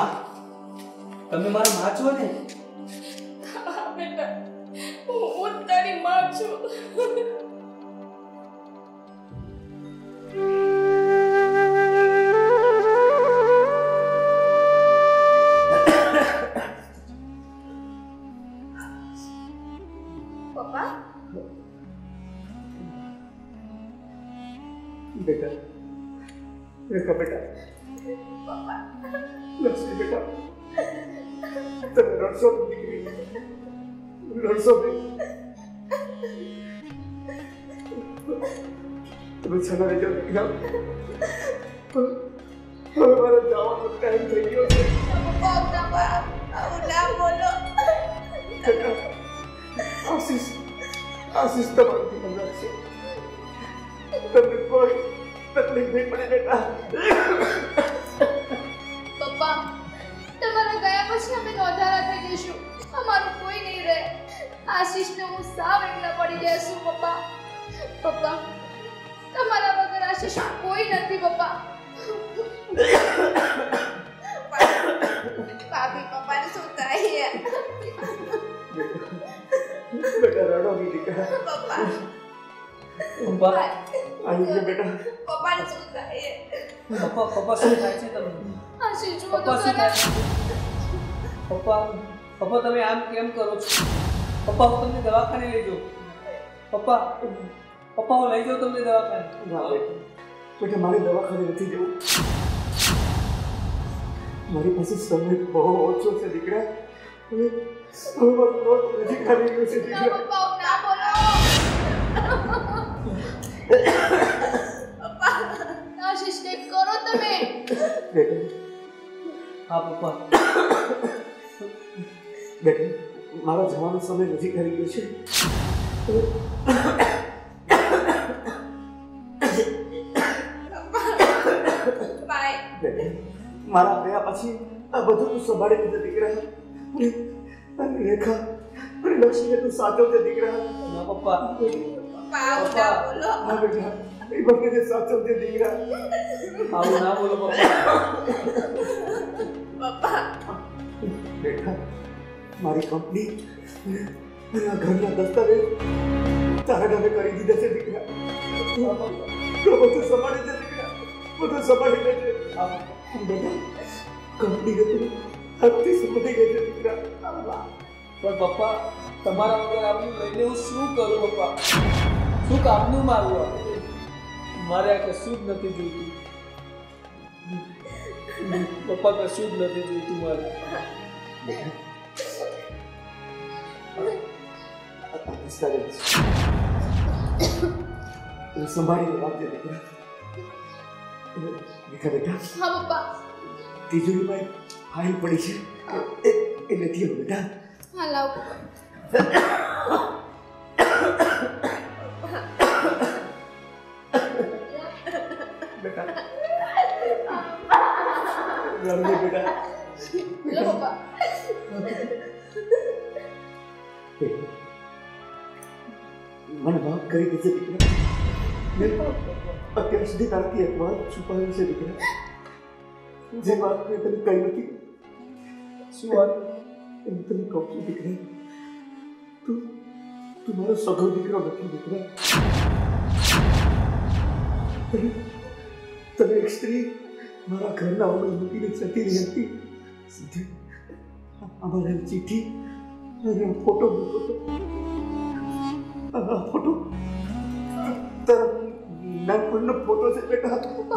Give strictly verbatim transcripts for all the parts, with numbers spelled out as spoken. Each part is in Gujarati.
માં, તમે મારા માં છો ને? હા બેટા, હું તારી માં છું. પપ્પા બેટા, રેખા બેટા, પપ્પા લક્ષ્મી બેટા, તમે રડશો દીકરી, રડશો નહીં. તમે છેલ્લા રહેજો દીકરા. હવે મારે જવાનો ટાઈમ થઈ ગયો છે. પપ્પા આવું ના બોલો. આશીષ આશીષ તમારી મદદ છે. તમને કોઈ તકલીફ નહીં પડે બેટા. પપ્પા તમારા ગયા પછી અમે નોંધારા થઈ જઈશું. અમારું કોઈ નહીં રહે. આશીષને હું સાવ એકલા પડી જઈશું. પપ્પા પપ્પા તમારા વગર આશીષ કોઈ નથી. પપ્પા ભાભી પપ્પાને શું થાય? બેટા રડો નહીં દીકરા. પપ્પા પપ્પા, આવી જા બેટા. પપ્પાને શું થાય? પપ્પા પપ્પા શું થાય છે તમને? આશીષ જો તો પપ્પા શું થાય છે? પપ્પા પપ્પા તમે આમ કેમ કરો છો? પપ્પા હું તમને દવાખાને લઈ જાઉં. પપ્પા પપ્પા હું લઈ જાઉં તમને દવાખાને. ના બેટા, બેટા મારે દવાખાને નથી જવું. મારી પાસે સમય બહુ ઓછો છે દીકરા. હવે હવે મારો રોજ નજીક આવી ગયો છે ના દીકરા. પપ્પા ના બોલો. પપ્પા આશીષ કંઈક કરો તમે. બેટા હા પપ્પા. બેટા મારો જવાનો સમય નજીક આવી ગયો છે. બાય. બેટા મારા ગયા પછી આ બધું તું સંભાળી લીધે દીકરા. અને રેખા અને લક્ષ્મીને તું સાચવજે દીકરા. ના પપ્પા. પપ્પા આવું ના બોલો. હા બેટા એ બંનેને સાચવજે દીકરા. આવું ના બોલો પપ્પા. પપ્પા બેટા મારી કંપની અને આ ઘરના દસ્તાવેજ તારા નામે કરી દીધા છે દીકરા. તો બધું સંભાળી છે દીકરા, બધું સંભાળી લેજે. બેટા કંપની હતી હાથથી સંભાળી ગઈ છે દીકરા. પણ પપ્પા તમારા વગર આવું લઈને હું શું કરું પપ્પા? શું કામનું મારું આ? મારે આ કશું જ નથી જોઈતું. પપ્પા કશું જ નથી જોઈતું મારે. સંભાળી રાખજે દીકરા. દીકરા બેટા હા પપ્પા. તિજોરીમાં એક ફાઇલ પડી છે એ એ નથી આવો બેટા. હા લાવ. બેટા રડજે બેટા. લો પપ્પા. મને માફ કરી દેજે દીકરા. મેં અત્યાર સુધી તારાથી એક વાત છુપાવી છે દીકરા. જે વાત મેં તને કહી નથી. શું વાત? એમ તને કહું છું દીકરા. તું તું મારો સગો દીકરો નથી દીકરા. તને તને એક સ્ત્રી મારા ઘરના ઓગળ મૂકીને જતી રહી હતી. સીધે અમારે ચીઠી અને ફોટો મૂકો તો આ ફોટો તારા નાનપણનો ફોટો છે બેટા.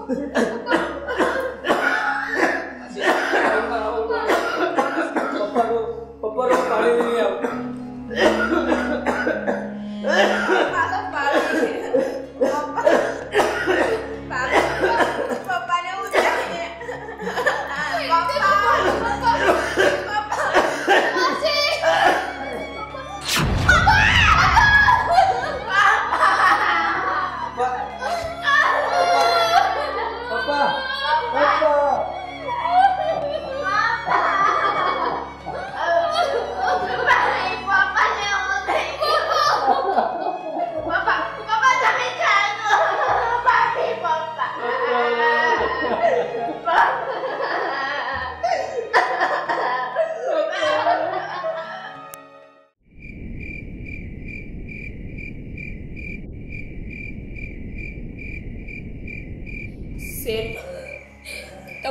પપ્પા પપ્પા પાણી નહીં આવ. પપ્પાને ઉઠાડીને. પપ્પા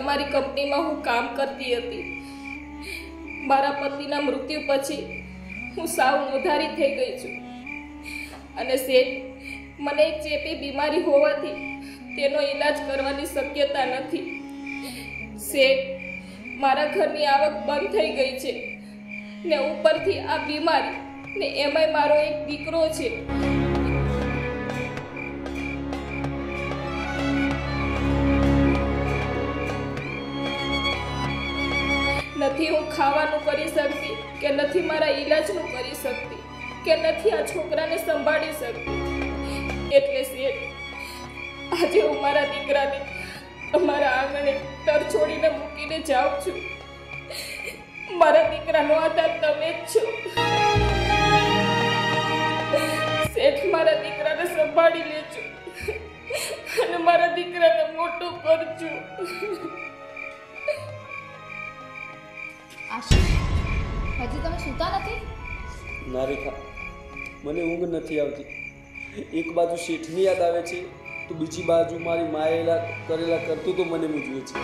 તમારી કંપનીમાં હું કામ કરતી હતી. મારા પતિના મૃત્યુ પછી હું સાવ નોંધારી થઈ ગઈ છું અને શેઠ, મને એક ચેપી બીમારી હોવાથી તેનો ઈલાજ કરવાની શક્યતા નથી. શેઠ, મારા ઘરની આવક બંધ થઈ ગઈ છે ને ઉપરથી આ બીમારી ને એમાંય મારો એક દીકરો છે. નથી હું ખાવાનું કરી શકતી કે નથી મારા ઈલાજનું કરી શકતી કે નથી આ છોકરાને સંભાળી શકતી. એટલે શેઠ, આજે હું મારા દીકરાને અમારા આંગણે તરછોડીને મૂકીને જાઉં છું. મારા દીકરાનો આધાર તમે જ છો. શેઠ, મારા દીકરાને સંભાળી લેજો અને મારા દીકરાને મોટું કરજો. આશીષ, હજી તમે સૂતા નથી? ના રેખા, મને ઊંઘ નથી આવતી. એક બાજુ શેઠની યાદ આવે છે તો બીજી બાજુ મારી માયેલા કરેલા કરતું તો મને મૂજવે છે.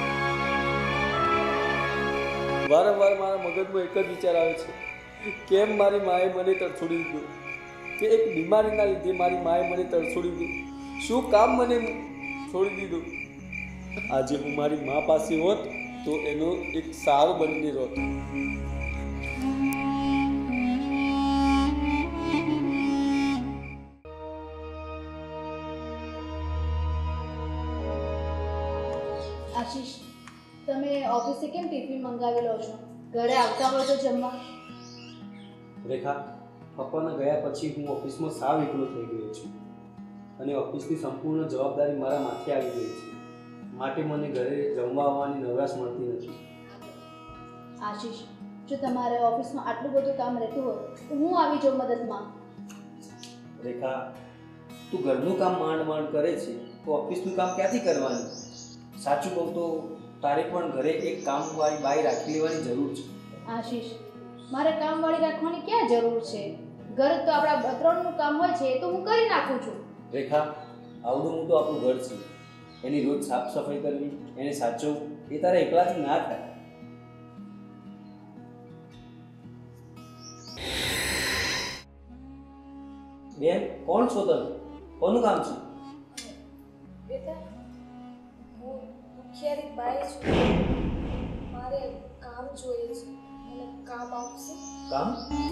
વારંવાર મારા મગજમાં એક જ વિચાર આવે છે, કેમ મારી માએ મને તરછોડી દીધું, કે એક બીમારીના લીધે મારી માએ મને તરછોડી દીધું. શું કામ મને છોડી દીધું? આજે હું મારી મા પાસે હોત તો એનો એક સારો બનીને હોત. આશીષ, તમે ઓફિસે કેમ ટિફિન મંગાવી લો છો? ઘરે આવતા હોય તો જમવા. રેખા, પપ્પાના ગયા પછી હું ઓફિસમાં સાવ એકલો થઈ ગયો છું અને ઓફિસની સંપૂર્ણ જવાબદારી મારા માથે આવી ગઈ છે. માટે મને ઘરે જમવા આવવાની નવરાશ મળતી નથી. આશીષ, જો તમારે ઓફિસમાં આટલું બધું કામ રહેતું હોય તો હું આવી જાઉં મદદમાં. રેખા, તું ઘરનું કામ માંડ માંડ કરે છે તો ઓફિસનું કામ ક્યાંથી કરવાનું? સાચું કહું તો તારે પણ ઘરે એક કામવાળી બાઈ રાખી લેવાની જરૂર છે. આશીષ, મારે કામવાળી રાખવાની ક્યાં જરૂર છે? ઘર તો આપણા ત્રણનું કામ હોય છે, એ તો હું કરી નાખું છું. રેખા, આવડું મોટું આપણું ઘર છે, એની રોજ સાફ સફાઈ કરવી, એને સાચવવું, એ તારા એકલાથી ના થાય. બેન, કોણ છો તમે? કોનું કામ છે? બેટા, હું દુખિયારી બાઈ છું. મારે કામ જોઈએ છે. મને કામ આપશે? કામ?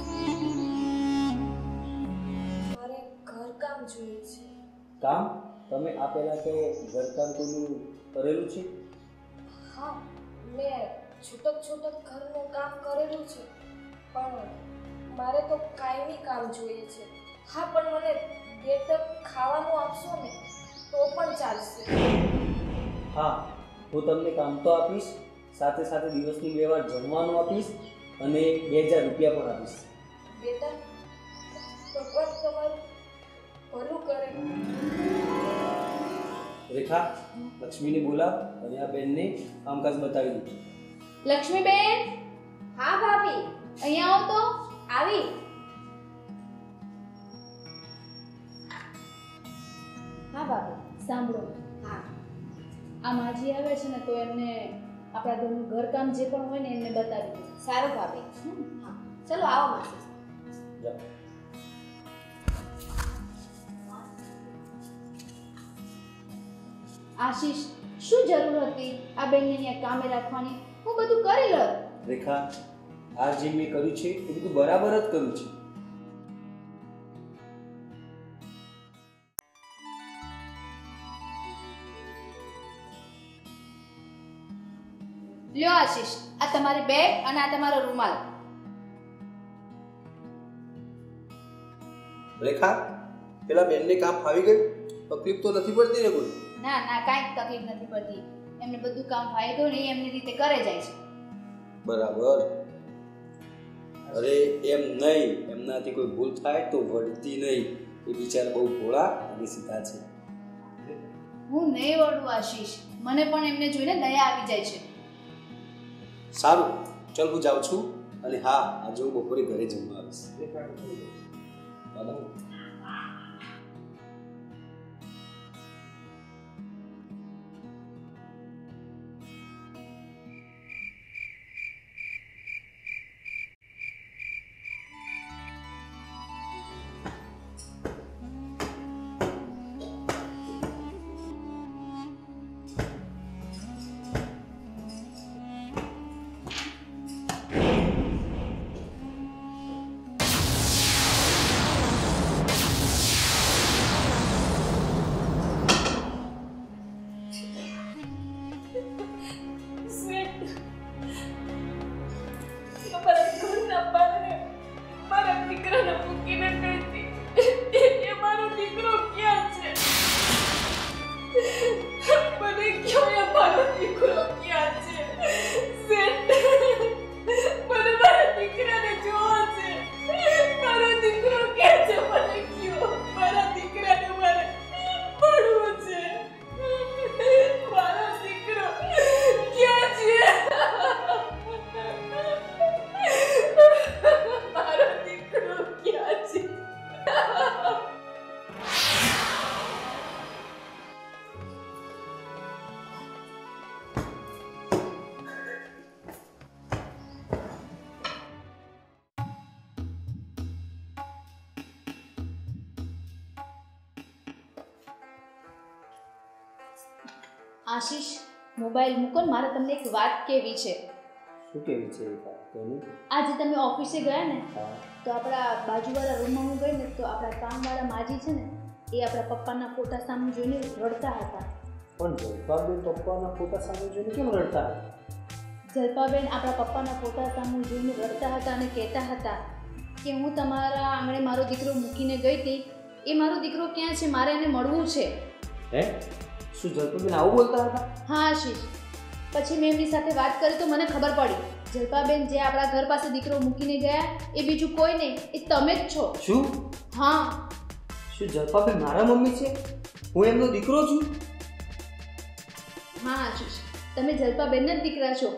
મારે ઘરકામ જોઈએ છે. કામ? તમે આ પહેલા કે ઘરકામ કોઈનું કરેલું છે? હા, મેં છૂટક છૂટક ઘરનું કામ કરેલું છે, પણ મારે તો કાયમી કામ જોઈએ છે. હા, પણ મને બે ટક ખાવાનું આપશો ને તો પણ ચાલશે. હા, હું તમને કામ તો આપીશ, સાથે સાથે દિવસની બે વાર જમવાનું આપીશ અને બે હજાર રૂપિયા પણ આપીશ. બેટા, ભગવાન તમારું ભલું કરે. રેખા, લક્ષ્મીને બોલાવ અને આ બેનને કામકાજ બતાવી દે. લક્ષ્મીબેન! હા ભાભી, અહીંયા આવો તો. આવી. હા ભાભી, સાંભળો. હા, આ માજી આવે છે ને તો એમને આપણા ઘરનું ઘરકામ જે પણ હોય ને એમને બતાવી દો. સારું ભાભી. હા, ચલો આવો માસી. જા. આશીષ, શું જરૂર હતી આ બેનને અહીંયા કામે રાખવાની? હું બધું કરી લઉં. રેખા, આ જે મેં કર્યું છે એ બધું બરાબર જ કર્યું છે. લ્યો આશીષ, આ તમારી બેગ અને આ તમારો રૂમાલ. રેખા, પેલા બેનને કામ ફાવી ગયું? તકલીફ તો નથી પડતી ને કોઈ? ના ના, કાંઈ તકલીફ નથી પડતી. એમને બધું કામ ફાવી ગયું ને એ એમની રીતે કરે જાય છે. બરાબર. અરે એમ નહીં, એમનાથી કોઈ ભૂલ થાય તો વળતી નહીં. એ બિચારા બહુ ભોળા અને સીધા છે. હું નહીં વળું આશીષ, મને પણ એમને જોઈને દયા આવી જાય છે. સારું, ચાલ હું જાઉં છું. અને હા, આજે હું બપોરે ઘરે જમવા આવીશ. દાદા, આશીષ મોબાઈલ મૂકો ને, મારે તમને એક વાત કહેવી છે. શું કેવી છે એ વાત તેની? આજે તમે ઓફિસે ગયા ને હા તો આપણા બાજુવાળા રૂમમાં હું ગઈ ને તો આપણા કામવાળા માજી છે ને એ આપણા પપ્પાના ફોટા સામે જોઈને રડતા હતા. પણ જલપાબેન પપ્પાના ફોટા સામે જોઈને કેમ રડતા હતા? જલપાબેન આપણા પપ્પાના ફોટા સામે જોઈને રડતા હતા અને કહેતા હતા કે હું તમારા આંગણે મારો દીકરો મૂકીને ગઈ હતી, એ મારો દીકરો ક્યાં છે, મારે એને મળવું છે. હે શું જલપાબેન આવું બોલતા હતા? હા આશીષ, પછી મેં એમની સાથે વાત કરી તો મને ખબર પડી જલપાબેન જે આપણા ઘર પાસે દીકરો મૂકીને ગયા એ બીજું કોઈ નહીં, એ તમે જ છો. શું? હા. શું જલપાબેન મારા મમ્મી છે? હું એમનો દીકરો છું? હા આશીષ, તમે જલપાબેનના જ દીકરા છો.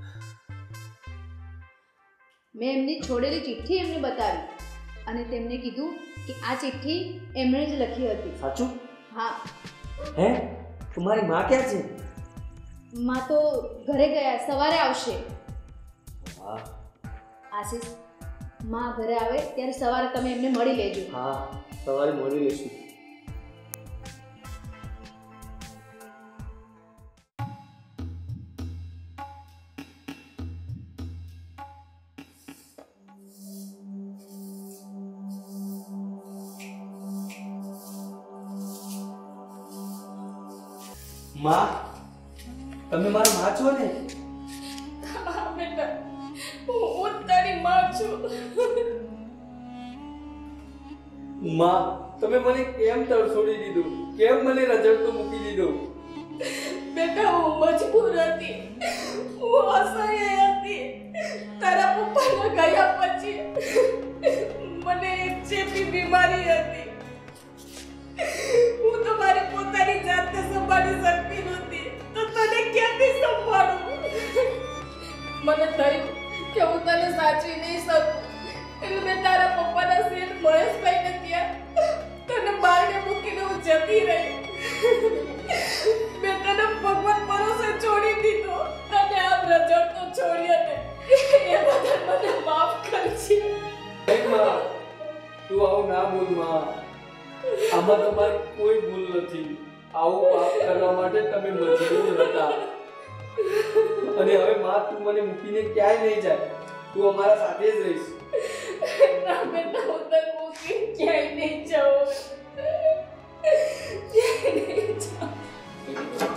મેં એમની છોડેલી ચિઠ્ઠી એમને બતાવી અને તેમને કીધું કે આ ચિઠ્ઠી એમણે જ લખી હતી. સાચું? હા. હે તમારી માં ક્યાં છે? માં તો ઘરે ગયા, સવારે આવશે. હા આશીષ, માં ઘરે આવે ત્યારે સવારે તમે એમને મળી લેજો. હા સવારે મળી લેશું. માં, તમે મારા માં છો ને? હા બેટા, હું હું જ તારી માં છું. માં, તમે મને કેમ તરછોડી દીધું? કેમ મને રજડતો મૂકી દીધો? બેટા હું મજબૂર હતી, હું અસહાય હતી. તારા પપ્પાના ગયા પછી મને એક ચેપી બીમારી હતી. હું તો મારી પોતાની જાતને સંભાળી શકતી નહોતી, તો તને ક્યાંથી સંભાળું? મને થયું કે હું તને સાચવી નહીં શકું, એટલે મેં તારા પપ્પાના શેઠ મહેશભાઈને ત્યાં તને બારણે મૂકીને હું જતી રહી. મેં તને ભગવાન ભરોસે છોડી દીધો, તને આમ રજડતો છોડ્યો ને એ બદલ મને માફ કરજે. નહીં માં, તું આવું ના બોલ માં. આમાં તમારી કોઈ ભૂલ નથી. આવું પાપ કરવા માટે તમે મજબૂર હતા. અને હવે માં, તું મને મૂકીને ક્યાંય નહીં જાય. તું અમારા સાથે જ રહીશ. ના બેટા, હું તને મૂકીને ક્યાંય નહીં જાઉં. ક્યાંય નહીં જાઉં.